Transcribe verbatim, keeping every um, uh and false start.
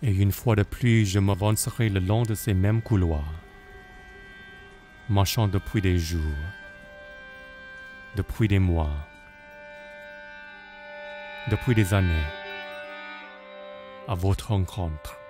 Et une fois de plus, je m'avancerai le long de ces mêmes couloirs, marchant depuis des jours, depuis des mois, depuis des années, à votre rencontre.